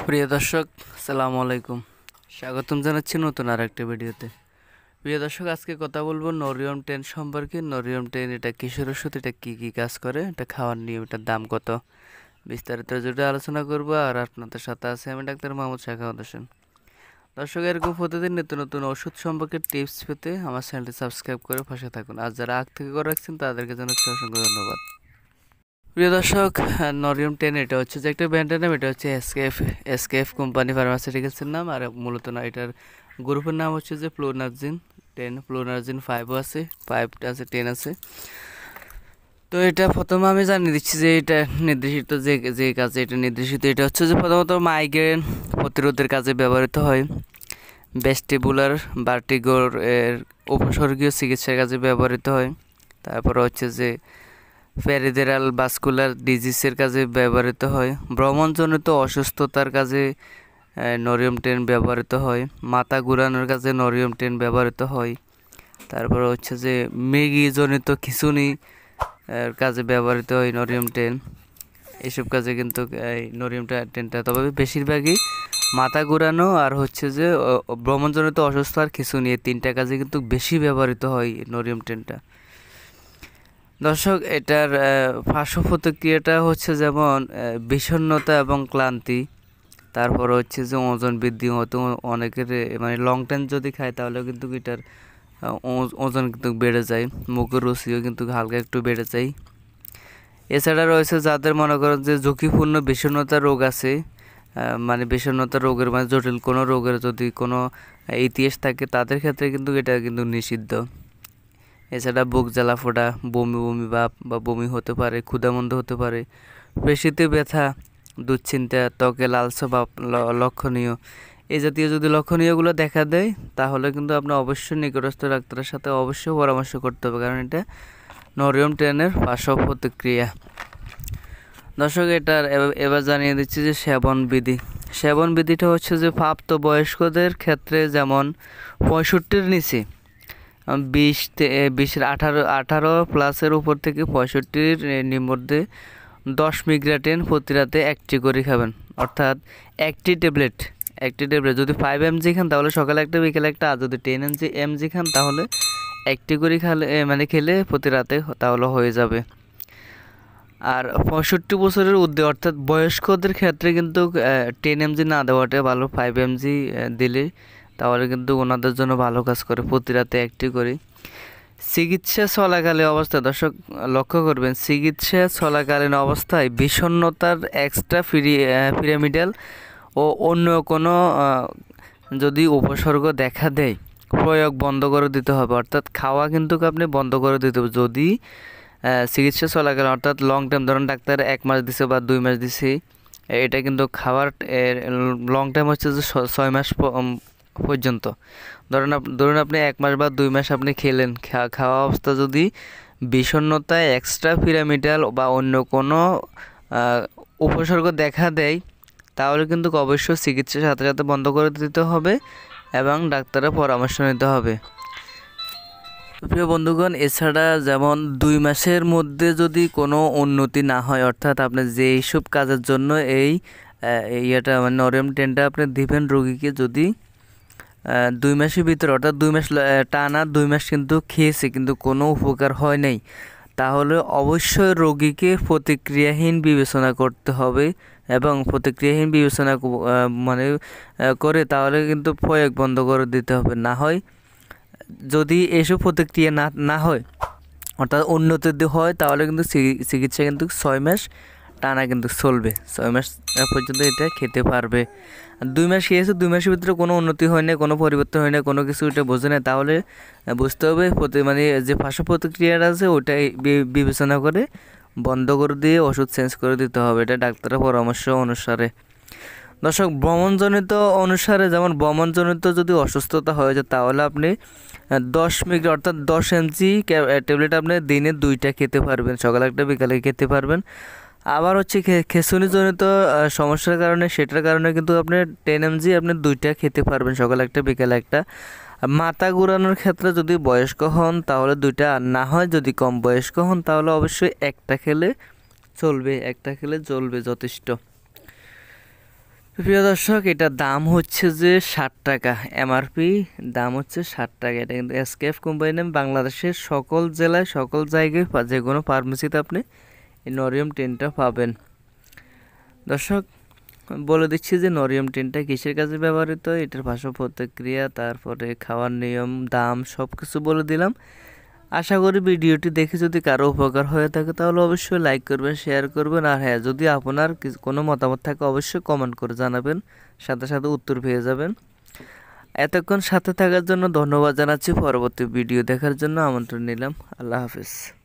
প্রিয় দর্শক, আসসালামু আলাইকুম। স্বাগতম জানাচ্ছি নতুন আরেকটা ভিডিওতে। প্রিয় দর্শক, আজকে কথা বলবো নরিয়াম 10 সম্পর্কে। নরিয়াম 10 এটা কিসের ওষুধ, এটা কি কি কাজ করে, এটা খাওয়ার নিয়ম, এটার দাম কত, বিস্তারিত জুড়ে আলোচনা করবো। আর আপনাদের সাথে আছে আমি ডাক্তার মোহাম্মদ শাখাওয়াত হোসেন। দর্শক, এরকম প্রতিদিন নিত্য নতুন ওষুধ সম্পর্কে টিপস পেতে আমার চ্যানেলটি সাবস্ক্রাইব করে পাশে থাকুন। আর যারা আগ থেকে করে রাখছেন তাদেরকে জানাচ্ছি অসংখ্য ধন্যবাদ। প্রিয় দর্শক, নরিয়াম 10 এটা হচ্ছে যে একটা ব্র্যান্ডের নাম। এটা হচ্ছে এসকেএফ কোম্পানি ফার্মাসিউটিক্যালসের নাম। আর মূলত না, এটার গ্রুপের নাম হচ্ছে যে ফ্লোনার্জিন 10, ফ্লোনার্জিন 5ও আছে, 5 আছে, 10 আছে। তো এটা প্রথমে আমি জানিয়ে দিচ্ছি যে এটা নির্দেশিত যে কাজে এটা নির্দেশিত, এটা হচ্ছে যে প্রথমত মাইগ্রেন প্রতিরোধের কাজে ব্যবহৃত হয়, ভেস্টিবুলার ভার্টিগোর এর উপসর্গীয় চিকিৎসার কাজে ব্যবহৃত হয়। তারপর হচ্ছে যে পেরিফেরাল ভাস্কুলার ডিজিজের কাজে ব্যবহৃত হয়, ভ্রমণজনিত অসুস্থতার কাজে নরিয়াম 10 ব্যবহৃত হয়, মাথা ঘুরানোর কাজে নরিয়াম 10 ব্যবহৃত হয়। তারপর হচ্ছে যে মৃগীজনিত খিঁচুনি কাজে ব্যবহৃত হয় নরিয়াম 10। এইসব কাজে কিন্তু এই নরিয়াম 10টা, তবে বেশিরভাগই মাথা ঘুরানো আর হচ্ছে যে ভ্রমণজনিত অসুস্থ আর খিঁচুনি, এই তিনটা কাজে কিন্তু বেশি ব্যবহৃত হয় নরিয়াম 10টা। দর্শক, এটার পার্শ্ব প্রতিক্রিয়াটা হচ্ছে যেমন বিষণ্ণতা এবং ক্লান্তি। তারপর হচ্ছে যে ওজন বৃদ্ধি, হয়তো অনেকের মানে লং টাইম যদি খায় তাহলে কিন্তু এটার ওজন কিন্তু বেড়ে যায়, মুখের রুচিও কিন্তু হালকা একটু বেড়ে যায়। এছাড়া রয়েছে যাদের মনে করেন যে ঝুঁকিপূর্ণ বিষণ্ণতা রোগ আছে, মানে বিষণ্ণতা রোগের মানে জটিল কোনো রোগের যদি কোনো ইতিহাস থাকে তাদের ক্ষেত্রে কিন্তু এটা কিন্তু নিষিদ্ধ। এছাড়া বুক জ্বালা ফোটা, বমি ভাব বা বমি হতে পারে, ক্ষুধামন্দ হতে পারে, পেশিতে ব্যথা, দুশ্চিন্তা, ত্বকে লালচে ভাব লক্ষণীয়, এই জাতীয় যদি লক্ষণীয়গুলো দেখা দেয় তাহলে কিন্তু আপনি অবশ্যই নিকটস্থ ডাক্তারের সাথে অবশ্যই পরামর্শ করতে হবে, কারণ এটা নরিয়াম 10-এর পার্শ্ব প্রতিক্রিয়া। দর্শক, এটার এবার জানিয়ে দিচ্ছি যে সেবন বিধিটা হচ্ছে যে প্রাপ্তবয়স্কদের ক্ষেত্রে যেমন 65-র নিচে 20 18 প্লাসের উপর থেকে 65-র মধ্যে 10 মিলিগ্রাম প্রতি রাতে একটি করে খাবেন, অর্থাৎ একটি ট্যাবলেট যদি 5 mg খান তাহলে সকালে একটা বিকেলে একটা, আর যদি 10 mg খান তাহলে একটি করে খেলে প্রতি রাতে তাহলে হয়ে যাবে। আর 65 বছরের ঊর্ধ্বে অর্থাৎ বয়স্কদের ক্ষেত্রে কিন্তু 10 mg না দেওয়াটা ভালো, 5 mg দিলে তাহলে কিন্তু ওনাদের জন্য ভালো কাজ করে, প্রতি রাতে একটি করে। চিকিৎসা চলাকালীন অবস্থায়, দর্শক লক্ষ্য করবেন, চিকিৎসা চলাকালীন অবস্থায় বিষণ্ণতার এক্সট্রা পিরামিডাল ও অন্য কোনো যদি উপসর্গ দেখা দেয় প্রয়োগ বন্ধ করে দিতে হবে, অর্থাৎ খাওয়া কিন্তু আপনি বন্ধ করে দিতে হবে যদি চিকিৎসা চলাকালীন, অর্থাৎ লং টাইম, ধরুন ডাক্তার 1 মাস দিছে বা 2 মাস দিছে, এটা কিন্তু খাওয়ার লং টাইম হচ্ছে যে 6 মাস পর্যন্ত। ধরুন আপনি 1 মাস বা 2 মাস আপনি খেলেন, খাওয়া অবস্থা যদি বিষণ্ণতায় এক্সট্রা পিরামিডাল বা অন্য কোনো উপসর্গ দেখা দেয় তাহলে কিন্তু অবশ্যই চিকিৎসার সাথে সাথে বন্ধ করে দিতে হবে এবং ডাক্তারের পরামর্শ নিতে হবে। প্রিয় বন্ধুগণ, এছাড়া যেমন 2 মাসের মধ্যে যদি কোনো উন্নতি না হয়, অর্থাৎ আপনি যেইসব কাজের জন্য এই মানে নরিয়াম 10টা আপনি দিবেন রোগীকে, যদি 2 মাসের ভিতরে, অর্থাৎ 2 মাস টানা 2 মাস কিন্তু খেয়েছে কিন্তু কোনো উপকার হয় নাই, তাহলে অবশ্যই রোগীকে প্রতিক্রিয়াহীন বিবেচনা করতে হবে এবং প্রতিক্রিয়াহীন বিবেচনা করে তাহলে কিন্তু প্রয়োগ বন্ধ করে দিতে হবে। না হয় যদি এসব প্রতিক্রিয়া না হয়, অর্থাৎ উন্নতি হয়, তাহলে কিন্তু চিকিৎসা কিন্তু 6 মাস টানা কিন্তু চলবে, 6 মাস পর্যন্ত এটা খেতে পারবে। 2 মাস খেয়েছে, 2 মাসের ভিতরে কোনো উন্নতি হয় না, কোনো পরিবর্তন হয় না, কোনো কিছু এটা বোঝে না, তাহলে বুঝতে হবে যে পার্শ্ব প্রতিক্রিয়াটা আছে ওটাই বিবেচনা করে বন্ধ করে দিয়ে ওষুধ চেঞ্জ করে দিতে হবে, এটা ডাক্তারের পরামর্শ অনুসারে। দর্শক, ভ্রমণজনিত অনুসারে, যেমন ভ্রমণজনিত যদি অসুস্থতা হয়ে যায় তাহলে আপনি 10 মিলিগ্রাম অর্থাৎ 10 mg ট্যাবলেট আপনি দিনে 2টা খেতে পারবেন, সকালে একটা বিকালে খেতে পারবেন। আবার হচ্ছে খেঁচুনিজনিত সমস্যার কারণে, সেটার কারণে কিন্তু আপনি 10 mg আপনি 2টা খেতে পারবেন, সকালে একটা বিকালে একটা। মাথা ঘুরানোর ক্ষেত্রে যদি বয়স্ক হন তাহলে 2টা, আর না হয় যদি কম বয়স্ক হন তাহলে অবশ্যই একটা খেলে চলবে, যথেষ্ট। প্রিয় দর্শক, এটার দাম হচ্ছে যে 60 টাকা। এমআরপি দাম হচ্ছে 60 টাকা। এটা কিন্তু এসকেএফ কোম্পানি নাম। বাংলাদেশের সকল জেলায় সকল জায়গায় যে কোনো ফার্মেসিতে আপনি এই নরিয়াম 10টা পাবেন। দর্শক, বলে দিচ্ছি যে নরিয়াম 10টা কিসের কাজে ব্যবহৃত, এটার পার্শ্ব প্রতিক্রিয়া, তারপরে খাওয়ার নিয়ম, দাম সব কিছু বলে দিলাম। আশা করি ভিডিওটি দেখে যদি কারো উপকার হয়ে থাকে তাহলে অবশ্যই লাইক করবেন, শেয়ার করবেন। আর হ্যাঁ, যদি আপনার কোনো মতামত থাকে অবশ্যই কমেন্ট করে জানাবেন, সাথে সাথে উত্তর পেয়ে যাবেন। এতক্ষণ সাথে থাকার জন্য ধন্যবাদ জানাচ্ছি। পরবর্তী ভিডিও দেখার জন্য আমন্ত্রণ নিলাম। আল্লাহ হাফেজ।